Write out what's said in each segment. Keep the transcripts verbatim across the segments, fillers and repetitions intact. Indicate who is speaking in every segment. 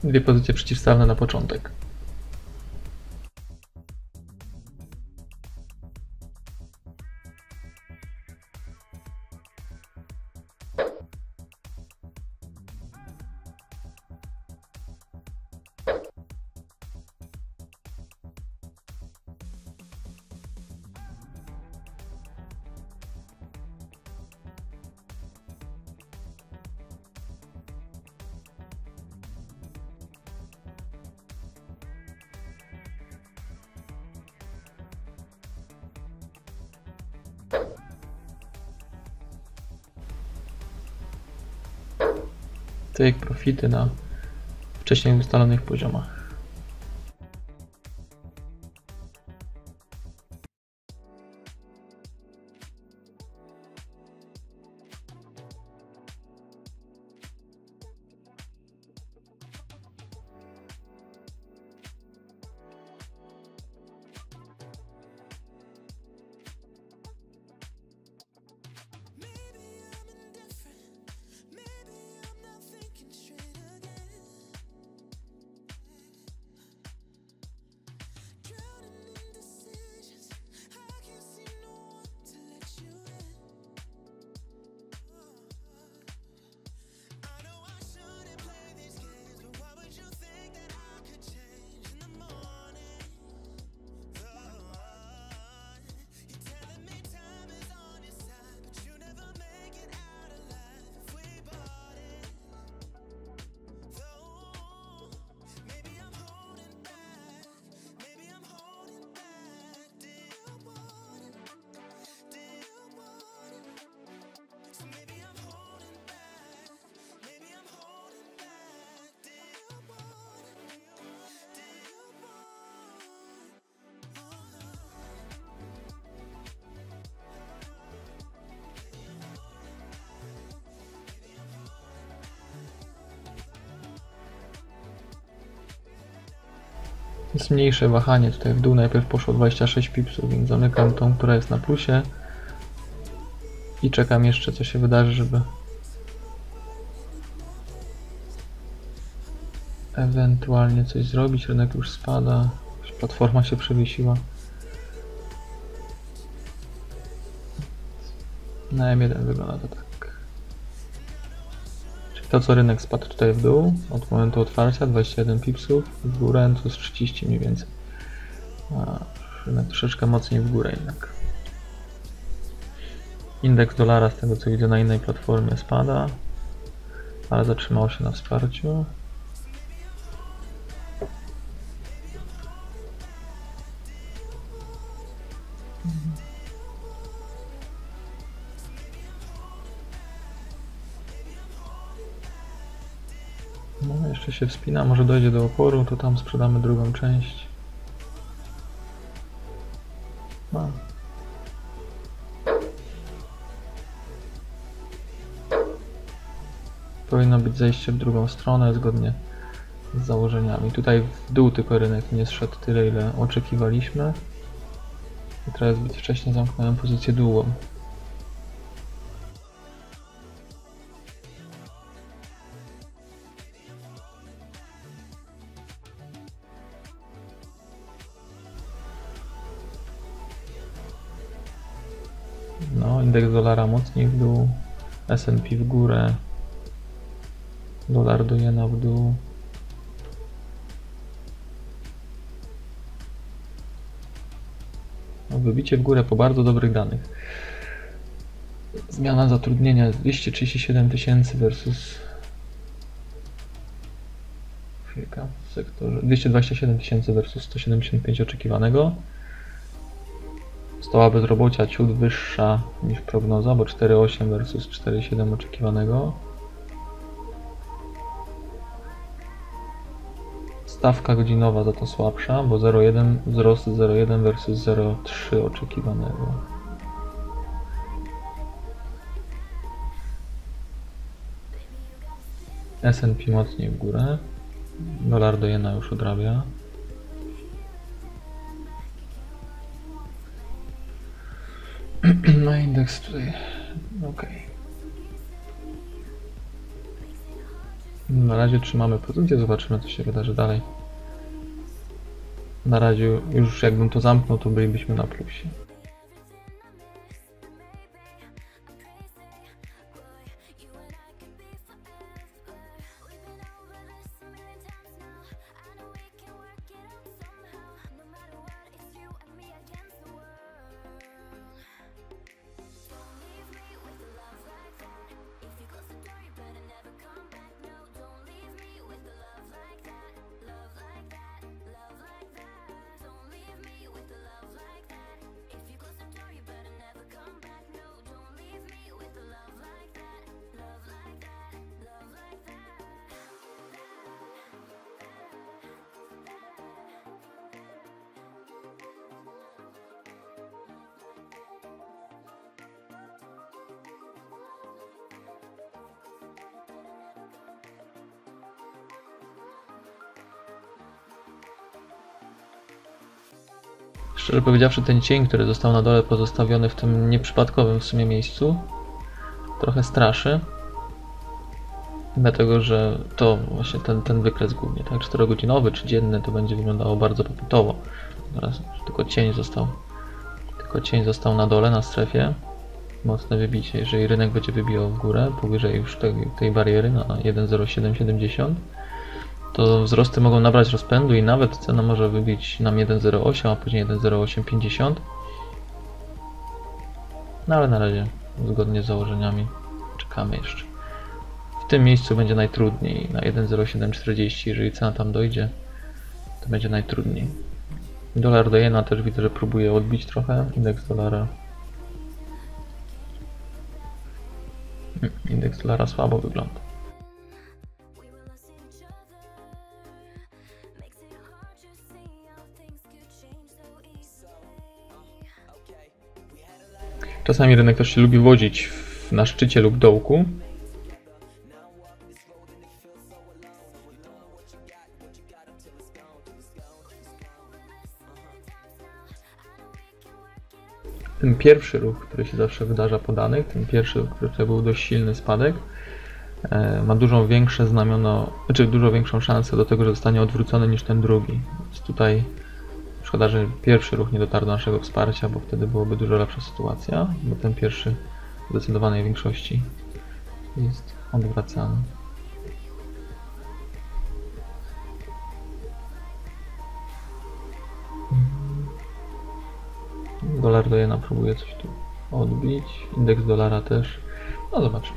Speaker 1: dwie pozycje przeciwstawne na początek. Take profity na wcześniej ustalonych poziomach. Jest mniejsze wahanie, tutaj w dół najpierw poszło dwadzieścia sześć pipsów, więc zamykam tą, która jest na plusie i czekam jeszcze, co się wydarzy, żeby ewentualnie coś zrobić. Rynek już spada, platforma się przewiesiła. Na M jeden wygląda to tak. Czyli to, co rynek spadł tutaj w dół od momentu otwarcia, dwadzieścia jeden pipsów, w górę to jest trzydzieści mniej więcej. A rynek troszeczkę mocniej w górę jednak. Indeks dolara, z tego co widzę na innej platformie, spada, ale zatrzymał się na wsparciu. No, jeszcze się wspina, może dojdzie do oporu, to tam sprzedamy drugą część. No. Powinno być zejście w drugą stronę zgodnie z założeniami. Tutaj w dół tylko rynek nie zszedł tyle, ile oczekiwaliśmy. I teraz zbyt wcześnie zamknąłem pozycję długą. No, indeks dolara mocniej w dół, S and P w górę, dolar do jena w dół. No, wybicie w górę po bardzo dobrych danych. Zmiana zatrudnienia dwieście trzydzieści siedem tysięcy versus chwilka, w sektorze dwieście dwadzieścia siedem tysięcy versus sto siedemdziesiąt pięć oczekiwanego. Stopa bezrobocia ciut wyższa niż prognoza, bo cztery przecinek osiem versus cztery przecinek siedem oczekiwanego. Stawka godzinowa za to słabsza, bo zero przecinek jeden wzrost zero przecinek jeden versus zero przecinek trzy oczekiwanego. S and P mocniej w górę. Dolar do jena już odrabia. No indeks tutaj, ok. Na razie trzymamy pozycję, zobaczymy co się wydarzy dalej. Na razie już jakbym to zamknął, to bylibyśmy na plusie. Szczerze powiedziawszy, ten cień, który został na dole pozostawiony w tym nieprzypadkowym w sumie miejscu, trochę straszy. Dlatego, że to właśnie ten, ten wykres głównie, tak, czterogodzinowy czy dzienny, to będzie wyglądało bardzo popytowo. Teraz tylko cień został, tylko cień został na dole, na strefie. Mocne wybicie, jeżeli rynek będzie wybijał w górę, powyżej już tej, tej bariery na jeden zero siedem siedemdziesiąt, to wzrosty mogą nabrać rozpędu i nawet cena może wybić nam jeden zero osiem, a później jeden zero osiem pięćdziesiąt. No ale na razie, zgodnie z założeniami, czekamy jeszcze. W tym miejscu będzie najtrudniej, na jeden zero siedem czterdzieści, jeżeli cena tam dojdzie, to będzie najtrudniej. Dolar do jena też widzę, że próbuje odbić trochę, indeks dolara. Indeks dolara słabo wygląda. Czasami rynek też się lubi wodzić w, na szczycie lub dołku. Ten pierwszy ruch, który się zawsze wydarza po danych, ten pierwszy, który to był dość silny spadek, e, ma dużo większe znamiono, znaczy dużo większą szansę do tego, że zostanie odwrócony niż ten drugi. Więc tutaj szkoda, że pierwszy ruch nie dotarł do naszego wsparcia, bo wtedy byłoby dużo lepsza sytuacja, bo ten pierwszy w zdecydowanej większości jest odwracany. Dolar do jena próbuje coś tu odbić, indeks dolara też, no zobaczymy.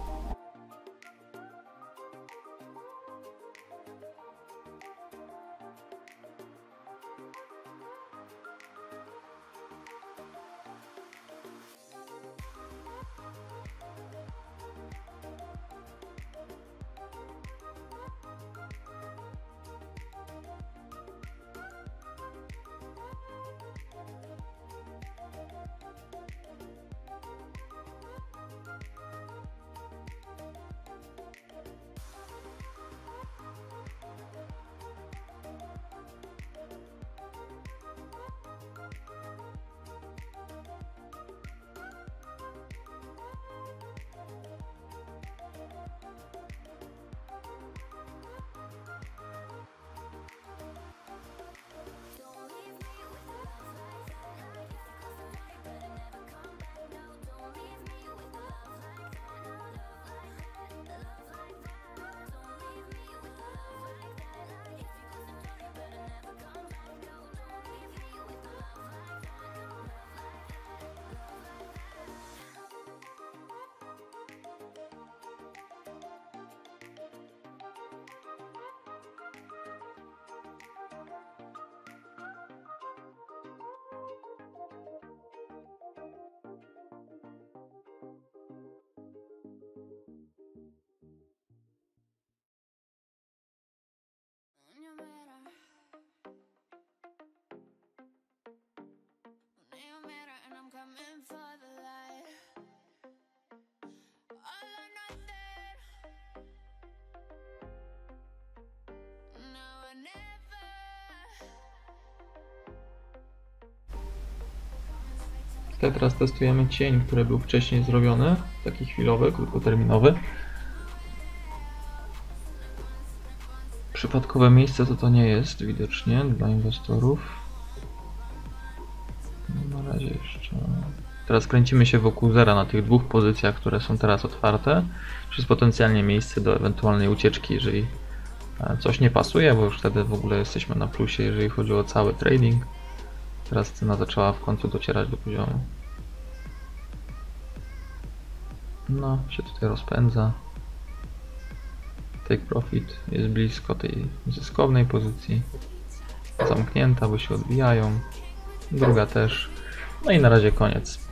Speaker 1: Tutaj teraz testujemy cień, który był wcześniej zrobiony, taki chwilowy, krótkoterminowy. przypadkowe miejsce to to nie jest widocznie dla inwestorów. No, na razie jeszcze... Teraz kręcimy się wokół zera na tych dwóch pozycjach, które są teraz otwarte. Czy jest potencjalnie miejsce do ewentualnej ucieczki, jeżeli coś nie pasuje, bo już wtedy w ogóle jesteśmy na plusie, jeżeli chodzi o cały trading. Teraz cena zaczęła w końcu docierać do poziomu. No, się tutaj rozpędza. Take profit jest blisko tej zyskownej pozycji. Zamknięta, bo się odbijają. Druga też. No i na razie koniec.